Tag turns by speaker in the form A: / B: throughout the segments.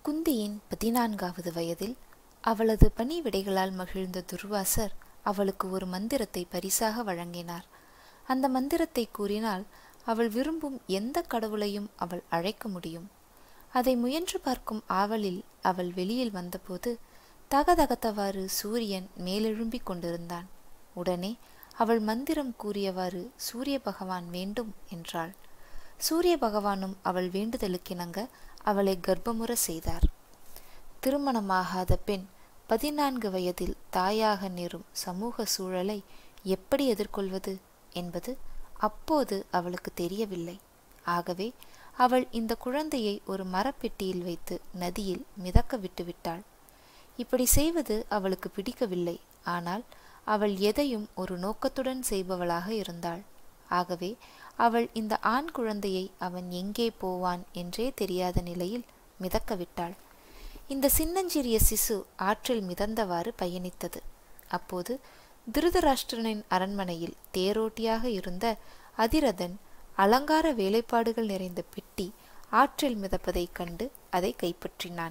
A: குந்தியின் 14வது வயதில் அவளது பணிவிடைகளால் மகிழ்ந்த துர்வாசர் அவளுக்கு ஒரு மந்திரத்தை பரிசாக வழங்கினார். அந்த மந்திரத்தை கூறினால் அவள் விரும்பும் எந்த கடவுளையும் அவள் அழைக்க முடியும். அதை முயன்று பார்க்கும் ஆவலில் அவள் வெளியில் வந்தபோது தகதகத்தவாறு சூரியன் மேலெழும்பிக் கொண்டிருந்தான். உடனே அவள் மந்திரம் கூறியவாறு சூரிய பகவான் வேண்டும் என்றாள். சூரிய பகவானும் அவள் வேண்டுதலுக்கிணங்க அவளை கர்ப்பமுற செய்தார். திருமணமாகாத பெண் 14 வயதில் தாயாக நேரும் சமூக சூழலை எப்படி எதிர்கொள்வது என்பது அப்போது அவளுக்கு தெரியவில்லை. ஆகவே அவள் இந்த குழந்தையை ஒரு மரப்பெட்டியில் வைத்து நதியில் மிதக்க விட்டுவிட்டாள். இப்படி செய்வது அவளுக்கு பிடிக்கவில்லை. ஆனால் அவள் எதையும் ஒரு நோக்கத்துடன் செய்பவளாக இருந்தாள். ஆகவே அவள் இந்த ஆண் குழந்தையை அவன் எங்கே போவான் என்றே தெரியாத நிலையில் மிதக்க விட்டாள். இந்த சின்னஞ்சிறிய சிசு ஆற்றில் மிதந்தவாறு பயணித்தது. அப்போது திருதராஷ்டிரனின் அரண்மனையில் தேரோட்டியாக இருந்த அதிரதன் அலங்கார வேலைப்பாடுகள் நிறைந்த பெட்டி ஆற்றில் மிதப்பதைக் கண்டு அதை கைப்பற்றினான்.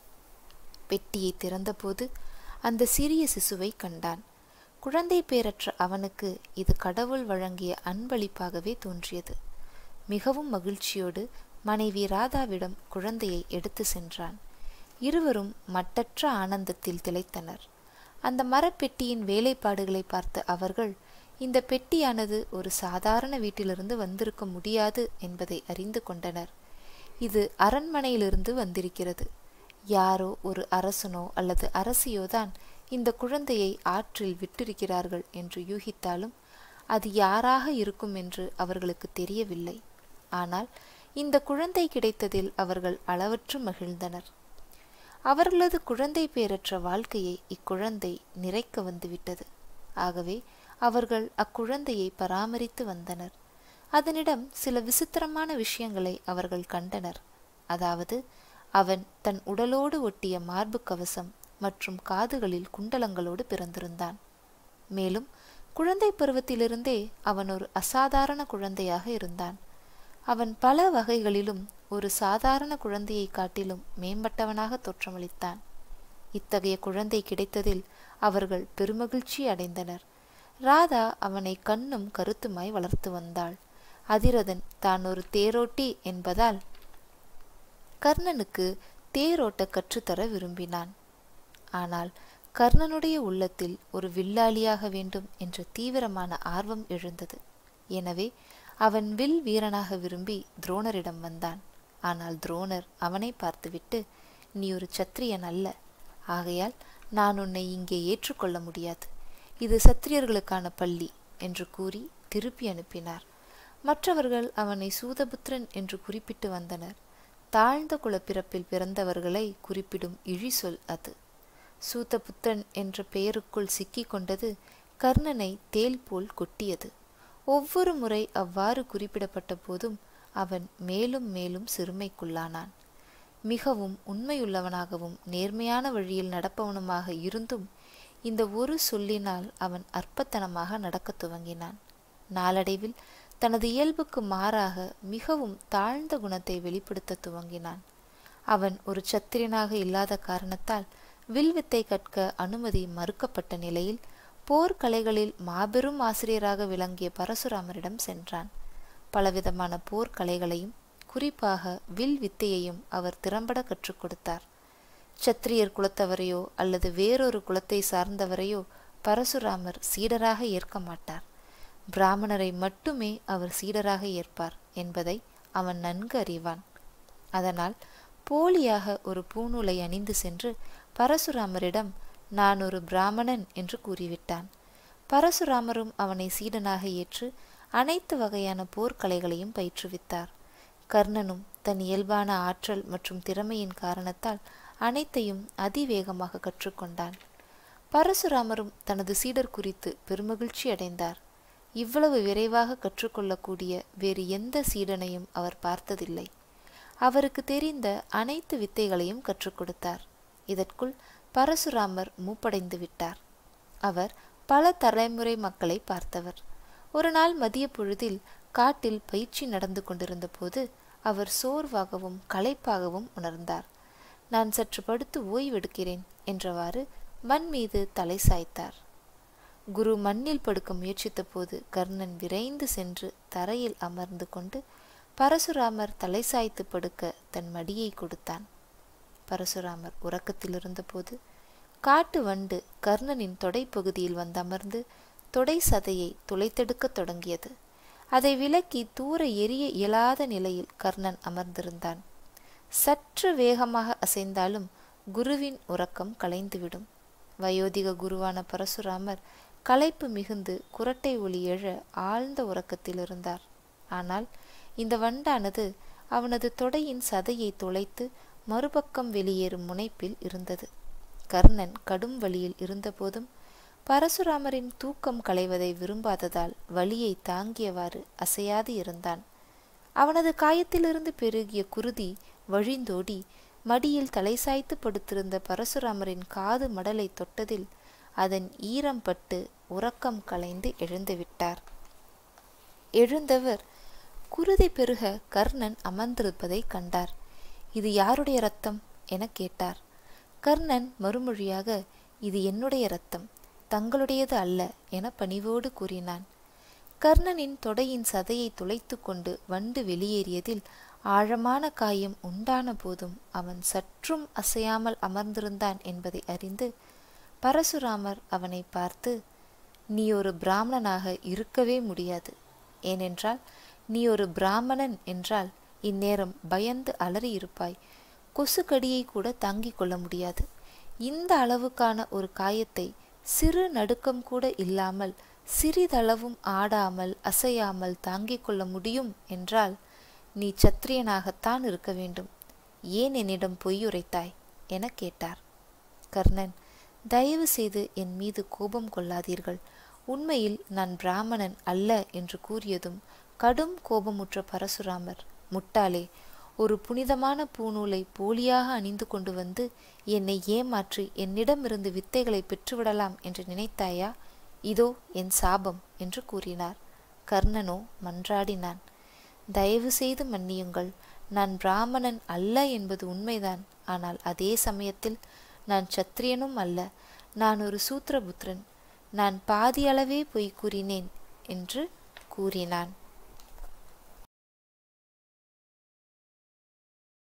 A: பெட்டியை திறந்தபோது அந்த சிறிய சிசுவை கண்டான். குழந்தை பேரற்ற அவனுக்கு இது கடவுள் வழங்கிய அன்பளிப்பாகவே தோன்றியது. மிகவும் மகிழ்ச்சியோடு மனைவி ராதாவிடம் குழந்தையை எடுத்து சென்றான். இருவரும் மட்டற்ற ஆனந்தத்தில் திளைத்தனர். அந்த மரப்பெட்டியின் வேலைப்பாடுகளை பார்த்த அவர்கள் இந்த பெட்டியானது ஒரு சாதாரண வீட்டிலிருந்து வந்திருக்க முடியாது என்பதை அறிந்து கொண்டனர். இது அரண்மனையிலிருந்து வந்திருக்கிறது. யாரோ ஒரு அரசனோ அல்லது அரசியோதான் இந்த குழந்தையை ஆற்றில் விட்டிருக்கிறார்கள் என்று யூகித்தாலும் அது யாராக இருக்கும் என்று அவர்களுக்கு தெரியவில்லை. ஆனால் இந்த குழந்தை கிடைத்ததில் அவர்கள் அளவற்று மகிழ்ந்தனர். அவர்களது குழந்தை பேரற்ற வாழ்க்கையை இக்குழந்தை நிறைக்க வந்துவிட்டது. ஆகவே அவர்கள் அக்குழந்தையை பராமரித்து வந்தனர். அதனிடம் சில விசித்திரமான விஷயங்களை அவர்கள் கண்டனர். அதாவது, அவன் தன் உடலோடு ஒட்டிய மார்பு கவசம் மற்றும் காதுகளில் குண்டலங்களோடு பிறந்திருந்தான். மேலும் குழந்தை பருவத்திலிருந்தே அவன் ஒரு அசாதாரண குழந்தையாக இருந்தான். அவன் பல வகைகளிலும் ஒரு சாதாரண குழந்தையை காட்டிலும் மேம்பட்டவனாக தோற்றமளித்தான். இத்தகைய குழந்தை கிடைத்ததில் அவர்கள் பெருமகிழ்ச்சி அடைந்தனர். ராதா அவனை கண்ணும் கருத்துமாய் வளர்த்து வந்தாள். அதிரதன் தான் ஒரு தேரோட்டி என்பதால் கர்ணனுக்கு தேரோட்ட கற்றுத்தர விரும்பினான். ஆனால் கர்ணனுடைய உள்ளத்தில் ஒரு வில்லாளியாக வேண்டும் என்ற தீவிரமான ஆர்வம் எழுந்தது. எனவே அவன் வில் வீரனாக விரும்பி துரோணரிடம் வந்தான். ஆனால் துரோணர் அவனை பார்த்துவிட்டு, நீ ஒரு சத்திரியன் அல்ல, ஆகையால் நான் உன்னை இங்கே ஏற்றுக்கொள்ள முடியாது. இது சத்திரியர்களுக்கான பள்ளி என்று கூறி திருப்பி அனுப்பினார். மற்றவர்கள் அவனை சூதபுத்திரன் என்று குறிப்பிட்டு வந்தனர். தாழ்ந்த குலப்பிறப்பில் பிறந்தவர்களை குறிப்பிடும் இழி சொல் அது. சூதபுத்திரன் என்ற பெயருக்குள் சிக்கிக் கொண்டது கர்ணனை தேல் போல் கொட்டியது. ஒவ்வொரு முறை அவ்வாறு குறிப்பிடப்பட்ட போதும் அவன் மேலும் மேலும் சிறுமைக்குள்ளானான். மிகவும் உண்மையுள்ளவனாகவும் நேர்மையான வழியில் நடப்பவனுமாக இருந்தும் இந்த ஒரு சொல்லினால் அவன் அற்பத்தனமாக நடக்க துவங்கினான். நாளடைவில் தனது இயல்புக்கு மாறாக மிகவும் தாழ்ந்த குணத்தை வெளிப்படுத்த துவங்கினான். அவன் ஒரு சத்திரியனாக இல்லாத காரணத்தால் வில்வித்தை கற்க அனுமதி மறுக்கப்பட்ட நிலையில் போர்க்கலைகளில் மாபெரும் ஆசிரியராக விளங்கிய பரசுராமரிடம் சென்றான். பலவிதமான போர்க்கலைகளையும் குறிப்பாக வில் வித்தையையும் அவர் திறம்பட கற்றுக் கொடுத்தார். சத்திரியர் குலத்தவரையோ அல்லது வேறொரு குலத்தை சார்ந்தவரையோ பரசுராமர் சீடராக ஏற்க மாட்டார். பிராமணரை மட்டுமே அவர் சீடராக ஏற்பார் என்பதை அவன் நன்கு அறிவான். அதனால் போலியாக ஒரு பூநூலை அணிந்து சென்று பரசுராமரிடம் நான் ஒரு பிராமணன் என்று கூறிவிட்டான். பரசுராமரும் அவனை சீடனாக ஏற்று அனைத்து வகையான போர்க்கலைகளையும் பயிற்றுவித்தார். கர்ணனும் தன் இயல்பான ஆற்றல் மற்றும் திறமையின் காரணத்தால் அனைத்தையும் அதிவேகமாக கற்றுக்கொண்டான். பரசுராமரும் தனது சீடர் குறித்து பெருமகிழ்ச்சி அடைந்தார். இவ்வளவு விரைவாக கற்றுக்கொள்ளக்கூடிய வேறு எந்த சீடனையும் அவர் பார்த்ததில்லை. அவருக்கு தெரிந்த அனைத்து வித்தைகளையும் கற்றுக் கொடுத்தார். இதற்குள் பரசுராமர் மூப்படைந்து விட்டார். அவர் பல தலைமுறை மக்களை பார்த்தவர். ஒரு நாள் மதிய பொழுதில் காட்டில் பயிற்சி நடந்து கொண்டிருந்த போது அவர் சோர்வாகவும் களைப்பாகவும் உணர்ந்தார். நான் சற்று படுத்து ஓய்வெடுக்கிறேன் என்றவாறு மண் மீது தலை சாய்த்தார். குரு மண்ணில் படுக்க முயற்சித்த போது கர்ணன் விரைந்து சென்று தரையில் அமர்ந்து கொண்டு பரசுராமர் தலை சாய்த்து படுக்க தன் மடியை கொடுத்தான். பரசுராமர் உறக்கத்தில் இருந்தபோது காட்டு வண்டு கர்ணனின் தொடைப்பகுதியில் வந்தமர்ந்து தொடை சதையை துளைத்தெடுக்கத் தொடங்கியது. அதை விலக்கி தூர எரிய இயலாத நிலையில் கர்ணன் அமர்ந்திருந்தான். சற்று வேகமாக அசைந்தாலும் குருவின் உறக்கம் கலைந்துவிடும். வயோதிக குருவான பரசுராமர் களைப்பு மிகுந்து குரட்டை ஒலி எழ ஆழ்ந்த உறக்கத்தில் இருந்தார். ஆனால் இந்த வண்டானது அவனது தொடையின் சதையை துளைத்து மறுபக்கம் வெளியேறும் முனைப்பில் இருந்தது. கர்ணன் கடும் வலியில் இருந்தபோதும் பரசுராமரின் தூக்கம் களைவதை விரும்பாததால் வலியை தாங்கியவாறு அசையாது இருந்தான். அவனது காயத்திலிருந்து பெருகிய குருதி வழிந்தோடி மடியில் தலை சாய்த்து படுத்திருந்த பரசுராமரின் காது மடலை தொட்டதில் அதன் ஈரம் பட்டு உறக்கம் கலைந்து எழுந்துவிட்டார். எழுந்தவர் குருதி பெருக கர்ணன் அமர்ந்திருப்பதை கண்டார். இது யாருடைய இரத்தம் என கேட்டார். கர்ணன் மறுமொழியாக, இது என்னுடைய இரத்தம், தங்களுடையது அல்ல என பணிவோடு கூறினான். கர்ணனின் தொடையின் சதையை துளைத்து கொண்டு வண்டு வெளியேறியதில் ஆழமான காயம் உண்டான போதும் அவன் சற்றும் அசையாமல் அமர்ந்திருந்தான் என்பதை அறிந்து பரசுராமர் அவனை பார்த்து, நீ ஒரு பிராமணனாக இருக்கவே முடியாது. ஏனென்றால் நீ ஒரு பிராமணன் என்றால் இந்நேரம் பயந்து அலறியிருப்பாய். கொசு கடியை கூட தாங்கிக் கொள்ள முடியாது. இந்த அளவுக்கான ஒரு காயத்தை சிறு நடுக்கம் கூட இல்லாமல் சிறிதளவும் ஆடாமல் அசையாமல் தாங்கிக் கொள்ள முடியும் என்றால் நீ சத்திரியனாகத்தான் இருக்க வேண்டும். ஏன் என்னிடம் பொய்யுரைத்தாய் என கேட்டார். கர்ணன், தயவு செய்து என் மீது கோபம் கொள்ளாதீர்கள். உண்மையில் நான் பிராமணன் அல்ல என்று கூறியதும் கடும் கோபமுற்ற பரசுராமர், முட்டாளே, ஒரு புனிதமான பூநூலை போலியாக அணிந்து கொண்டு வந்து என்னை ஏமாற்றி என்னிடமிருந்து வித்தைகளை பெற்றுவிடலாம் என்று நினைத்தாயா? இதோ என் சாபம் என்று கூறினார். கர்ணனோ மன்றாடினான். தயவு செய்து மன்னியுங்கள். நான் பிராமணன் அல்ல என்பது உண்மைதான். ஆனால் அதே சமயத்தில் நான் சத்திரியனும் அல்ல. நான் ஒரு சூத்திரபுத்திரன். நான் பாதி அளவே பொய் கூறினேன் என்று கூறினான்.